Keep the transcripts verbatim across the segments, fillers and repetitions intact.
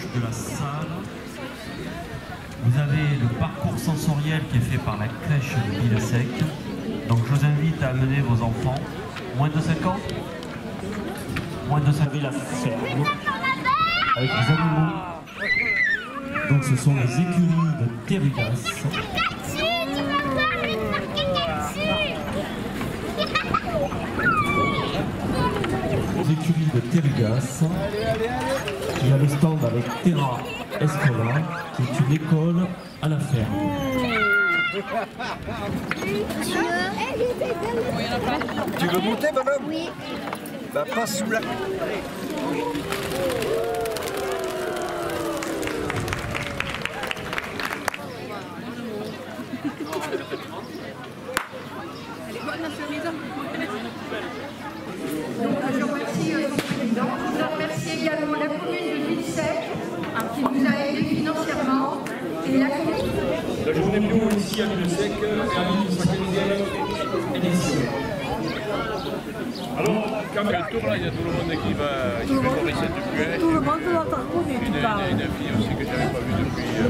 gauche de la salle, vous avez le parcours sensoriel qui est fait par la crèche de Villesec. Donc je vous invite à amener vos enfants. Moins de cinq ans? Moins de cinq ans, la ferme. Avec les animaux. Donc ce sont les écuries de Terrugas. Les écuries de Terrugas. Il y a le stand avec Terra Escola, qui est une école à la ferme. Tu veux monter, bonhomme? Oui. Bah, passe sous la... Donc, je remercie le président. Je remercie également la commune de Villesec qui nous a aidés financièrement et la commune. La journée bio ici à Villesec termine sa quinzième édition. Alors, quand même, tour là, il y a tout le monde qui va qui fait Morissette Dupuet. Tout le monde l'entend connaître, tu parles. Une, une fille aussi que je n'avais pas vue depuis. Euh...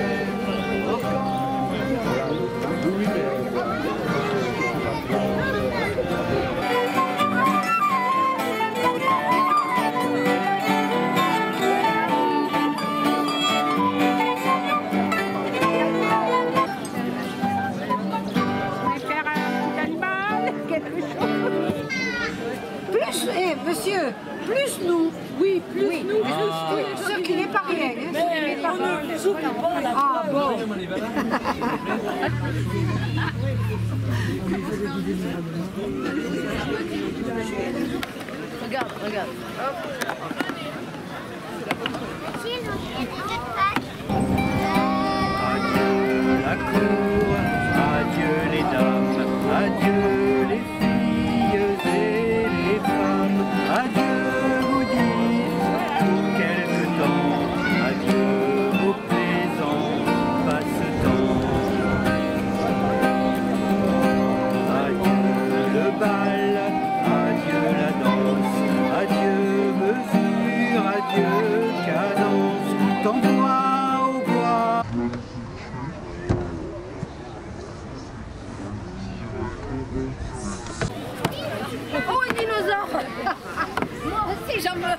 Eh, monsieur, plus nous, oui, plus oui. nous, Ah. plus, ce qui n'est pas rien. Hein, Mais pas on ne les oublie pas la ah bon. Regarde, regarde. Adieu la cour, adieu les dames, adieu les filles et les femmes, adieu vous dites pour quelque temps, adieu vos plaisants passe-temps. Adieu le bal, adieu la danse, adieu mesure, adieu cadence, t'envoie au bois. Oh, un dinosaure. Moi aussi, j'en veux.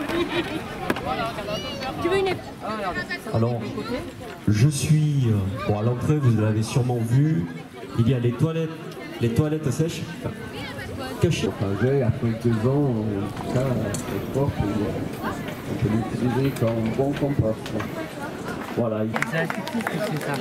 Tu veux une ép- Alors, je suis... euh, Bon, à l'entrée, vous l'avez sûrement vu, il y a les toilettes, les toilettes sèches, enfin, cachées. J'ai après deux ans, en tout cas, c'est fort, on peut l'utiliser comme bon compost. Voilà. C'est addictif, c'est ça.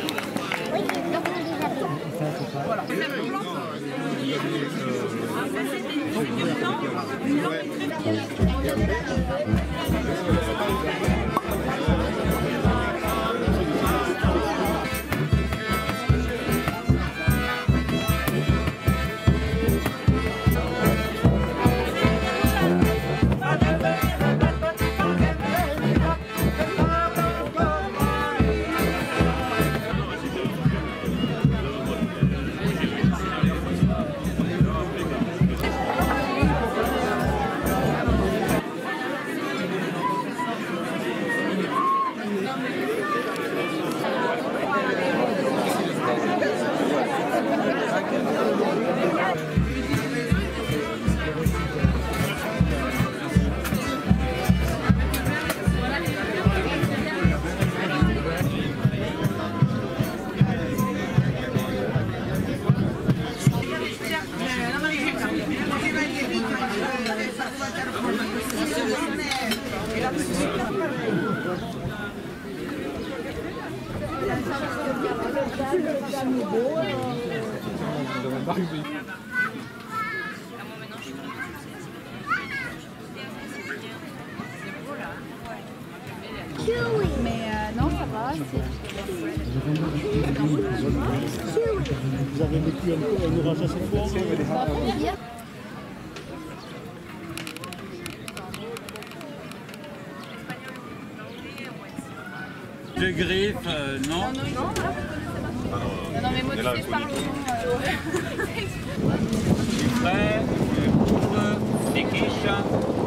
Mais euh, non, ça va. Vous avez vécu un, un orage assez fort? De griffes, euh, non. Non, non, non. Non, non, mais moi, tu sais, je parle au nom. Du frais, du poudre, des quiches.